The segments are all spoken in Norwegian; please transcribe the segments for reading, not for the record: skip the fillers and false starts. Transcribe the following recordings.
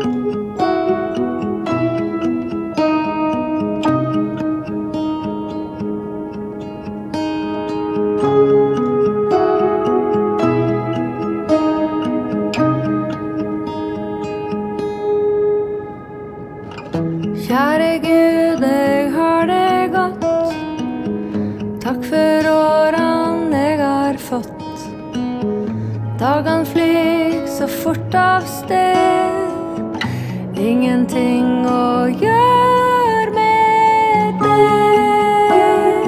Kjære Gud, jeg har det godt. Takk for årene jeg har fått. Dagene flyr så fort av sted. Ingenting å gjøre med det.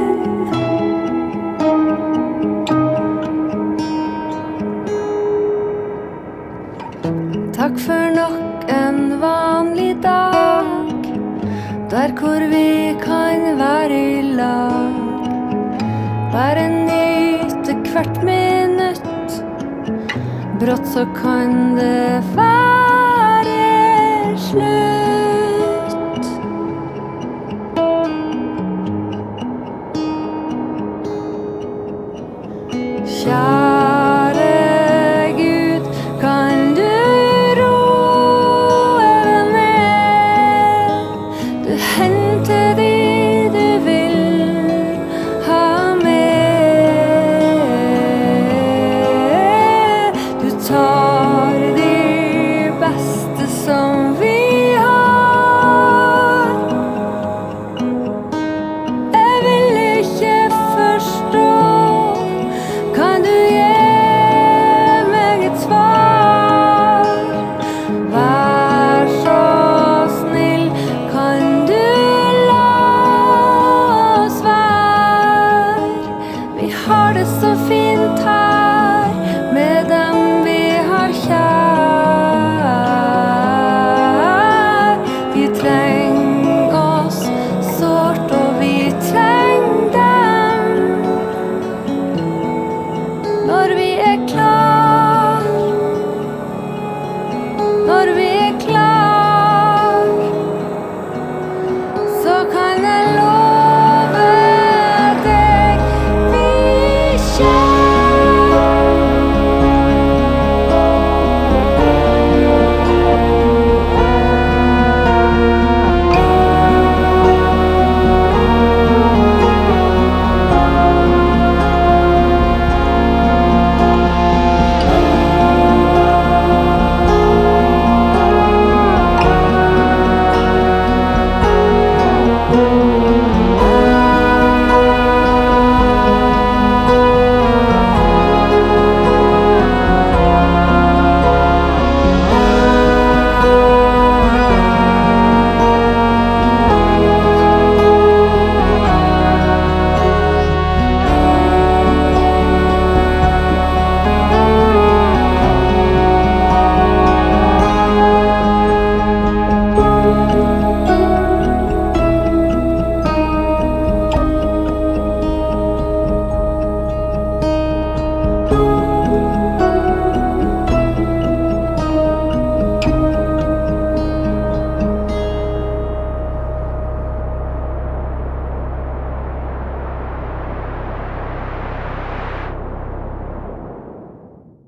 Takk for nok en vanlig dag, der hvor vi kan være i lag. Bare nyte hvert minutt. Brått så kan det være slutt. Kjære Gud, kan du roe ned? Du henter de du vil ha med. Du tar de beste som vi har. Jeg vil ikke forstå. Kan du gi meg et svar? Vær så snill, kan du la oss være? Vi har det så fint her med dem vi har kjær. Vi trenger oss sårt, og vi trenger dem når vi er klar.